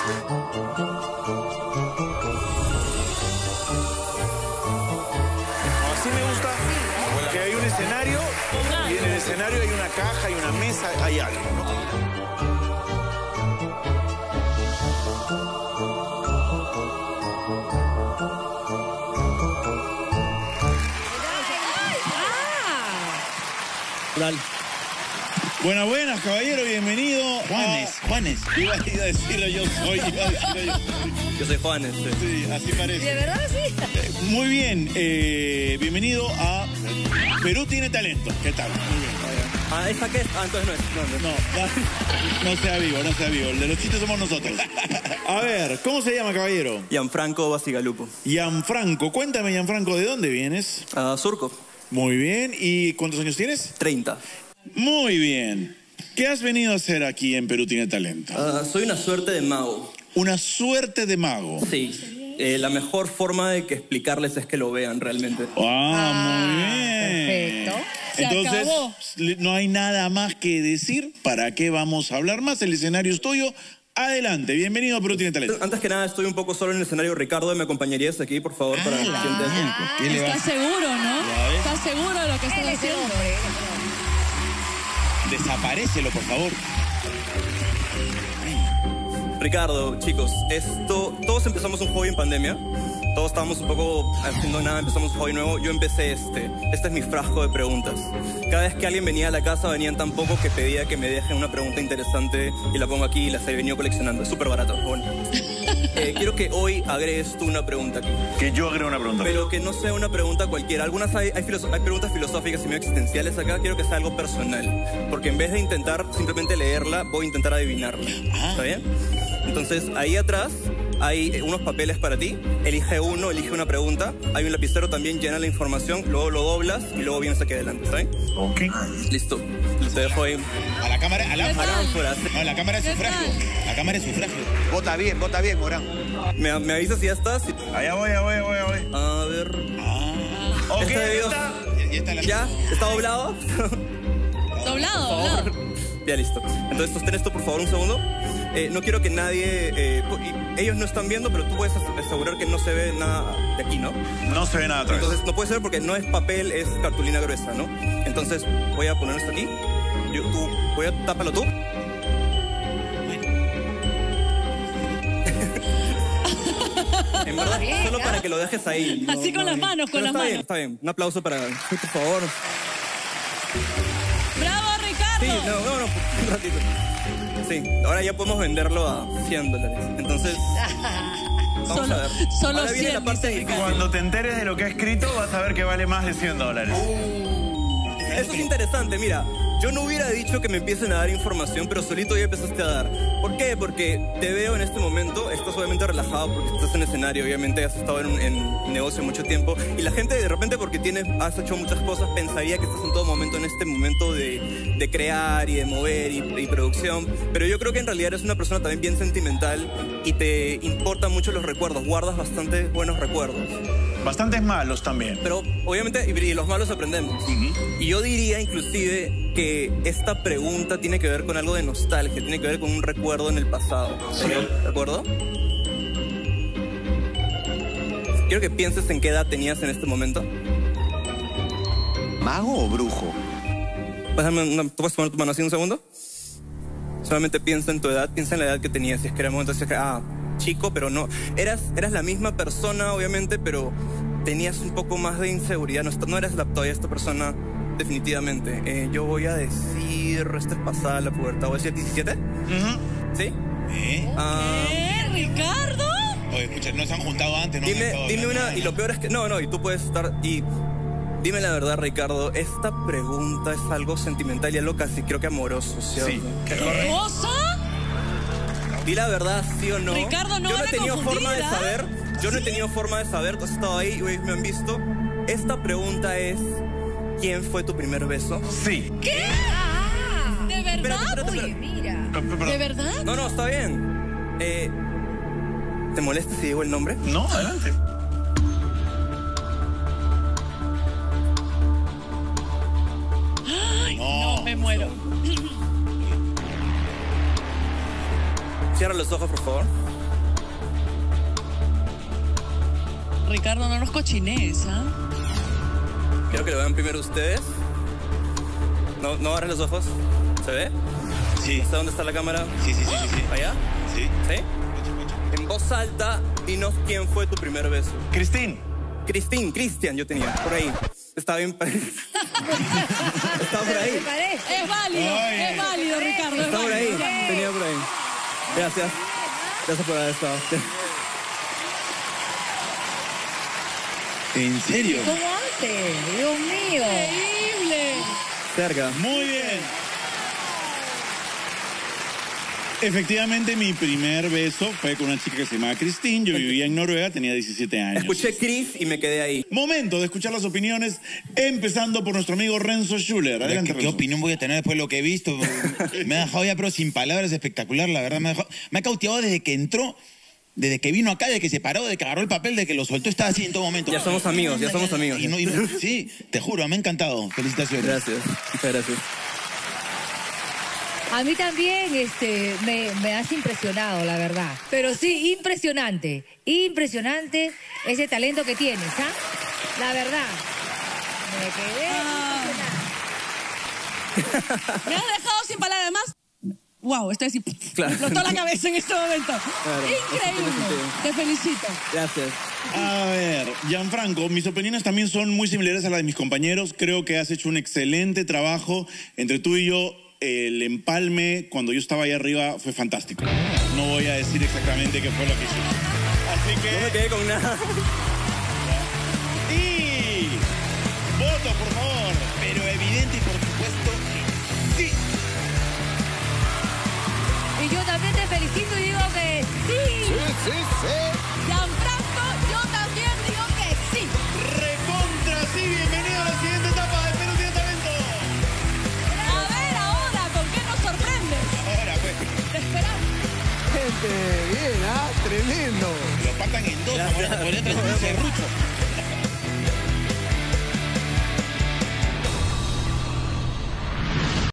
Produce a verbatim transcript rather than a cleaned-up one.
Así me gusta, que hay un escenario y en el escenario hay una caja, hay una mesa, hay algo, ¿no? Dale. Buenas, buenas, caballero, bienvenido. Juanes, a... Juanes. Iba, iba a decirlo yo soy, iba a decirlo yo soy. Yo soy Juanes. Sí, sí así parece. ¿De verdad sí? Eh, muy bien, eh, bienvenido a Perú tiene talento. ¿Qué tal? Muy bien. Ah, ¿esa qué es? Ah, entonces no es. No, no. No, no sea vivo, no sea vivo. El de los chistes somos nosotros. A ver, ¿cómo se llama, caballero? Gianfranco Basigalupo. Gianfranco. Cuéntame, Gianfranco, ¿de dónde vienes? Uh, Surco. Muy bien. ¿Y cuántos años tienes? treinta. Muy bien. ¿Qué has venido a hacer aquí en Perú tiene talento? Uh, soy una suerte de mago. Una suerte de mago. Sí. Eh, la mejor forma de que explicarles es que lo vean realmente. Ah, muy bien. Perfecto. Se Entonces, acabó. no hay nada más que decir. ¿Para qué vamos a hablar más? El escenario es tuyo. Adelante, bienvenido a Perú tiene talento. Antes que nada, estoy un poco solo en el escenario. Ricardo, ¿me acompañarías aquí, por favor? Para Ah, Ah, ¿qué le va? ¿Estás seguro, no? ¿Estás seguro de lo que estás haciendo? Desaparécelo, por favor. Ricardo, chicos, esto... Todos empezamos un hobby en pandemia. Todos estábamos un poco haciendo nada, empezamos un hobby nuevo. Yo empecé este. Este es mi frasco de preguntas. Cada vez que alguien venía a la casa, venían tan pocos que pedía que me dejen una pregunta interesante y la pongo aquí y las he venido coleccionando. Es súper barato. Bueno. Eh, quiero que hoy agregues tú una pregunta aquí. Que yo agrego una pregunta. Pero que no sea una pregunta cualquiera. Algunas hay, hay, filoso- hay preguntas filosóficas y medio existenciales acá. Quiero que sea algo personal. Porque en vez de intentar simplemente leerla, voy a intentar adivinarla. ¿Está bien? Entonces, ahí atrás hay eh, unos papeles para ti. Elige uno, elige una pregunta. Hay un lapicero también, llena la información. Luego lo doblas y luego vienes aquí adelante. ¿Está bien? Ok. Listo. Te dejo ahí. A la cámara, a la A la ánfora. No, la cámara es sufragio. La cámara es sufragio. Vota bien, vota bien, Morán. ¿Me, me avisas si ya estás? Allá voy, allá voy, allá voy, allá voy. A ver. Ah. Ok, Este ahí video- está. Ya está la... ¿Ya? ¿Está doblado? Doblado, Por favor. doblado. Ya, listo. Entonces, sostén esto, por favor, un segundo. Eh, no quiero que nadie... eh, pu- y- ellos no están viendo, pero tú puedes as- asegurar que no se ve nada de aquí, ¿no? No se ve nada atrás. Entonces, no puede ser porque no es papel, es cartulina gruesa, ¿no? Entonces, voy a poner esto aquí. Yo, tú, voy a... Tápalo tú. En verdad, Bien, solo ¿ya? para que lo dejes ahí. no- Así con no- las manos, con Pero las está manos. Bien, está bien. Un aplauso para... Por favor. ¡Bravo, Ricardo! Sí, no, no, no, un ratito. Sí, ahora ya podemos venderlo a cien dólares. Entonces, vamos Solo- a ver. solo Ahora viene cien, la parte dice difícil. Cuando te enteres de lo que ha escrito, vas a ver que vale más de cien dólares. Eso es interesante, mira. Yo no hubiera dicho que me empiecen a dar información, pero solito ya empezaste a dar. ¿Por qué? Porque te veo en este momento, estás obviamente relajado porque estás en escenario, obviamente has estado en, un- en negocio mucho tiempo. Y la gente de repente porque tienes, has hecho muchas cosas, pensaría que estás en todo momento en este momento de, de crear y de mover y, y producción. Pero yo creo que en realidad eres una persona también bien sentimental y te importan mucho los recuerdos, guardas bastante buenos recuerdos. Bastantes malos también. Pero obviamente, y y los malos aprendemos. Y yo diría inclusive que esta pregunta tiene que ver con algo de nostalgia, tiene que ver con un recuerdo en el pasado. ¿De acuerdo? Quiero que pienses en qué edad tenías en este momento. ¿Mago o brujo? Pásame una- ¿Tú puedes poner tu mano así un segundo? Solamente piensa en tu edad, piensa en la edad que tenías. Si es que era el momento, si es que, ah, chico, pero no. Eras, eras la misma persona, obviamente, pero tenías un poco más de inseguridad. No, est- no eras la, todavía esta persona, definitivamente. Eh, yo voy a decir, esta es pasada la pubertad, voy a decir diecisiete. ¿Sí? ¿Eh? Ah, ¿Qué, Ricardo? Oye, escucha, no se han juntado antes, no han dime, estado dime hablando una, nada. y lo peor es que, no, no, y tú puedes estar, y dime la verdad, Ricardo, esta pregunta es algo sentimental y algo casi creo que amoroso, ¿sí? o Sí. no? ¿Qué? ¿Cosa? Di la verdad, sí o no. Ricardo, no Yo no van he a tenido confundir, forma de ¿ah? saber. Yo no he tenido forma de saber. Tú has estado ahí y me han visto. Esta pregunta es: ¿quién fue tu primer beso? Sí. ¿Qué? ¿De verdad? Espérate, espérate, Oye, espérate. mira. P- perdón. ¿De verdad? No, no, está bien. Eh, ¿Te molesta si digo el nombre? No, adelante. No, me muero. Cierra los ojos, por favor. Ricardo, no nos cochines, ¿ah? Quiero que lo vean primero ustedes. No, no abran los ojos. ¿Se ve? Sí. ¿Hasta dónde está la cámara? Sí, sí, sí, sí. sí. ¿Allá? Sí. ¿Sí? En voz alta, dinos quién fue tu primer beso. Cristín. Cristín, Cristian, yo tenía. Por ahí. Estaba bien. Estaba por ahí. Es válido, Ay. es válido, Ricardo. Es Estaba por ahí. válido. Tenía por ahí. Gracias. Gracias por haber estado. ¿En serio? ¿Cómo hace? Dios mío. Increíble. Cerca. Muy bien. Efectivamente, mi primer beso fue con una chica que se llamaba Cristín. Yo vivía en Noruega, tenía diecisiete años. Escuché Chris y me quedé ahí. Momento de escuchar las opiniones, empezando por nuestro amigo Renzo Schuller. Adelante, ¿Qué, ¿Qué Renzo. opinión voy a tener después de lo que he visto? Me ha dejado ya, pero sin palabras, espectacular, la verdad. Me ha, dejado- me ha cautivado desde que entró, desde que vino acá, desde que se paró, desde que agarró el papel, desde que lo soltó, estaba así en todo momento. Ya somos amigos, ya somos amigos. Y no- y no- sí, te juro, me ha encantado. Felicitaciones. Gracias. Muchas gracias. A mí también este, me, me has impresionado, la verdad. Pero sí, impresionante. Impresionante ese talento que tienes, ¿ah? La verdad. Me quedé Ah. impresionada. Me has dejado sin palabras. Además, wow, estoy así. Claro. Me explotó la cabeza en este momento. Claro, eso tiene Increíble. sentido. Te felicito. Gracias. A ver, Gianfranco, mis opiniones también son muy similares a las de mis compañeros. Creo que has hecho un excelente trabajo. Entre tú y yo, el empalme cuando yo estaba ahí arriba fue fantástico. No voy a decir exactamente qué fue lo que hicimos. Así No me que... quedé con nada. ¡Y! ¡Voto, por favor! Pero evidente y por supuesto, sí. Y yo también te felicito y digo que sí. Gianfranco, yo también digo que sí. ¡Recontra! Sí, bienvenido a la siguiente etapa de Perú Tiene Talento. A ver ahora, ¿con qué nos sorprendes? Ahora, pues, Te esperamos. Gente, bien, ¿ah? Tremendo. Lo partan en dos, Gracias. ahora podría traer un serrucho.